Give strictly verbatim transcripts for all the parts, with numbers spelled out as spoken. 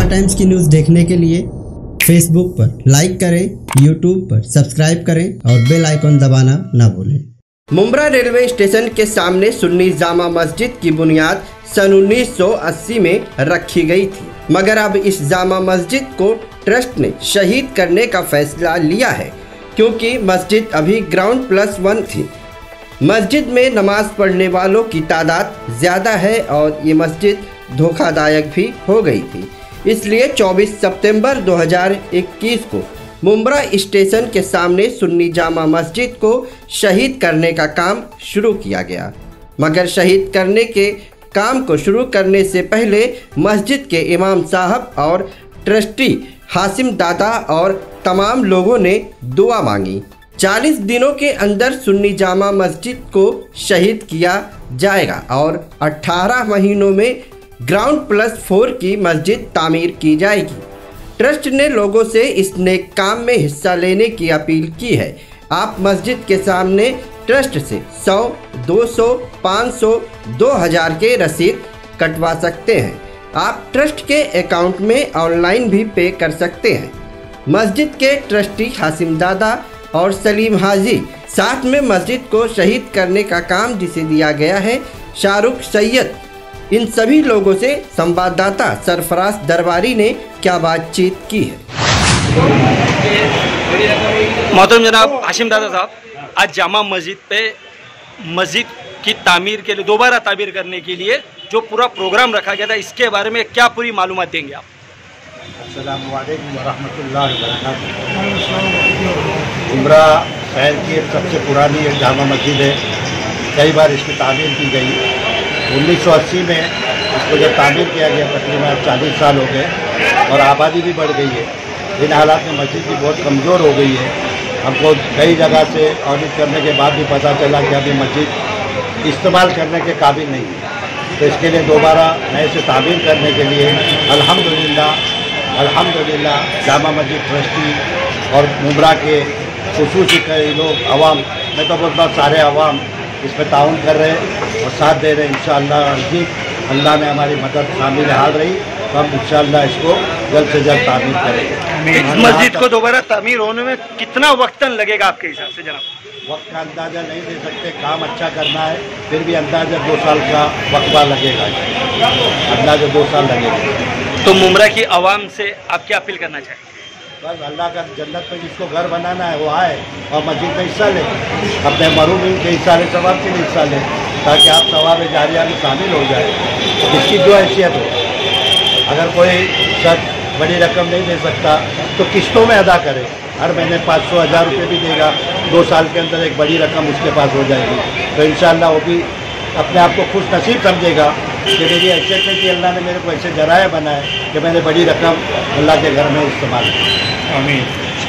Star times की news देखने के लिए फेसबुक पर लाइक करें, यूट्यूब पर सब्सक्राइब करें और बेल आइकन दबाना ना भूलें। मुंब्रा रेलवे स्टेशन के सामने सुन्नी जामा मस्जिद की बुनियाद सन उन्नीस सौ अस्सी में रखी गई थी, मगर अब इस जामा मस्जिद को ट्रस्ट ने शहीद करने का फैसला लिया है, क्योंकि मस्जिद अभी ग्राउंड प्लस वन थी। मस्जिद में नमाज पढ़ने वालों की तादाद ज़्यादा है और ये मस्जिद धोखादायक भी हो गई थी। इसलिए चौबीस सितंबर दो हज़ार इक्कीस को मुंब्रा स्टेशन के सामने सुन्नी जामा मस्जिद को शहीद करने का काम शुरू किया गया। मगर शहीद करने के काम को शुरू करने से पहले मस्जिद के इमाम साहब और ट्रस्टी हाशिम दादा और तमाम लोगों ने दुआ मांगी। चालीस दिनों के अंदर सुन्नी जामा मस्जिद को शहीद किया जाएगा और अठारह महीनों में ग्राउंड प्लस फोर की मस्जिद तामीर की जाएगी। ट्रस्ट ने लोगों से इस नेक काम में हिस्सा लेने की अपील की है। आप मस्जिद के सामने ट्रस्ट से सौ, दो सौ, पाँच सौ, दो हज़ार के रसीद कटवा सकते हैं। आप ट्रस्ट के अकाउंट में ऑनलाइन भी पे कर सकते हैं। मस्जिद के ट्रस्टी हाशिम दादा और सलीम हाजी साथ में मस्जिद को शहीद करने का काम जिसे दिया गया है शाहरुख सैयद, इन सभी लोगों से संवाददाता सरफराज दरबारी ने क्या बातचीत की है। मोहतरम जनाब हाशिम दादा साहब, आज जामा मस्जिद पे मस्जिद की तामीर के लिए, दोबारा तामीर करने के लिए जो पूरा प्रोग्राम रखा गया था, इसके बारे में क्या पूरी मालूमात देंगे आप? अस्सलामु अलैकुम वरहमतुल्लाहि वबरकातुहू। मुंब्रा शहर की सबसे पुरानी एक जामा मस्जिद है। कई बार इसकी तामीर की गई। उन्नीस सौ अस्सी में इसको जब तामीर किया गया, तकरीबन चालीस साल हो गए और आबादी भी बढ़ गई है। इन हालात में मस्जिद भी बहुत कमज़ोर हो गई है। हमको कई जगह से ऑडिट करने के बाद भी पता चला कि अभी मस्जिद इस्तेमाल करने के काबिल नहीं है। तो इसके लिए दोबारा नए से तामीर करने के लिए अल्हम्दुलिल्लाह अल्हम्दुलिल्लाह जामा मस्जिद ट्रस्टी और मुंब्रा के खुसूसी कई लोग अवाम, मैं तो बोलता हूँ सारे अवाम इसमें ताउन कर रहे हैं और साथ दे रहे हैं। इंशाअल्लाह अल्लाह ने हमारी मदद शामिल हाल रही तो हम इंशाअल्लाह इसको जल्द से जल्द तामीर करेंगे। इस मस्जिद को दोबारा तामीर होने में कितना वक्त लगेगा आपके हिसाब से जनाब? वक्त का अंदाज़ा नहीं दे सकते, काम अच्छा करना है, फिर भी अंदाज़ा दो साल का वक्फा लगेगा, अंदाज़ा दो साल लगेगा। तो मुंब्रा की आवाम से आप क्या अपील करना चाहेंगे? बस अल्लाह का जन्नत में जिसको घर बनाना है वो आए और मस्जिद में हिस्सा ले, अपने मरूमीन के हिस्सा ले, सवाब के लिए हिस्सा ले, ताकि आप सवाब जारिया में शामिल हो जाए। इसकी जो हैसियत हो, अगर कोई शख्स बड़ी रकम नहीं दे सकता तो किस्तों में अदा करे। हर महीने पाँच सौ हज़ार रुपये भी देगा, दो साल के अंदर एक बड़ी रकम उसके पास हो जाएगी। तो इंशाअल्लाह वो भी अपने आप को खुश नसीब समझेगा कि मेरी हैसियत है कि अल्लाह ने मेरे को ऐसे जराया बनाए कि मैंने बड़ी रकम अल्लाह के घर में इस्तेमाल की। आमीन।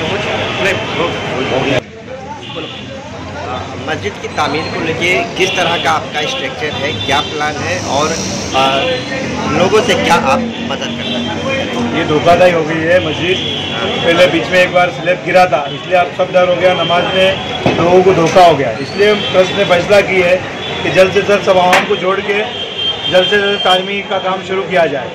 मस्जिद की तामीर को लेके किस तरह का आपका स्ट्रक्चर है, क्या प्लान है और आ, लोगों से क्या आप मदद करना है? ये धोखाधड़ी हो गई है मस्जिद। पहले बीच में एक बार स्लैब गिरा था, इसलिए आप सब डर हो गया, नमाज में लोगों को धोखा हो गया। इसलिए ट्रस्ट ने फैसला की है कि जल्द से जल्द सब आवाम को जोड़ के जल्द से जल्द तामीर का काम शुरू किया जाए।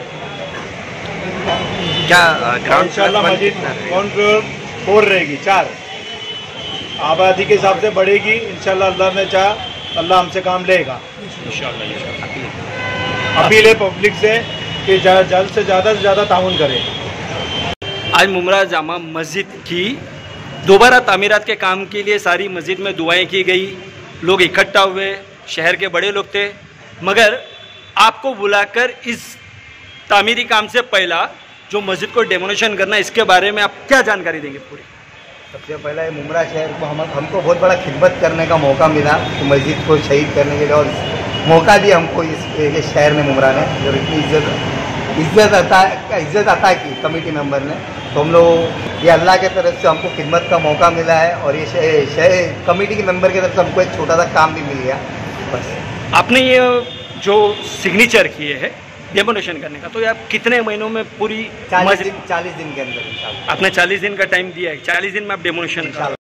क्या इंशाअल्लाह मस्जिद ग्राउंड फ्लोर फोर रहेगी, चार आबादी के हिसाब से बढ़ेगी। इंशाअल्लाह अल्लाह ने चाह अल्लाह हमसे काम लेगा इंशाअल्लाह। अपील है पब्लिक से कि जल्द से ज़्यादा से ज़्यादा ताउन करें। आज मुंब्रा जामा मस्जिद की दोबारा तामीरात के काम के लिए सारी मस्जिद में दुआएं की गई, लोग इकट्ठा हुए, शहर के बड़े लोग थे, मगर आपको बुलाकर इस तामीरी काम से पहला जो मस्जिद को डेमोनेशन करना, इसके बारे में आप क्या जानकारी देंगे पूरी? सबसे पहला ये मुंब्रा शहर को हम हमको बहुत बड़ा खिदमत करने का मौका मिला तो मस्जिद को शहीद करने के लिए, और मौका भी हमको इस, इस शहर में मुंब्रा ने जो इतनी इज्जत इज्जत अता इज्जत अता की कमेटी मेंबर ने, तो हम लोग ये अल्लाह के तरफ से हमको खिदमत का मौका मिला है और ये शहर कमेटी के मेंबर की तरफ से हमको एक छोटा सा काम भी मिल गया। बस आपने ये जो सिग्नेचर किए है डेमोनेशन करने का, तो आप कितने महीनों में पूरी चालीस दिन चालीस दिन के अंदर आपने चालीस दिन का टाइम दिया है, चालीस दिन में आप डेमोनेशन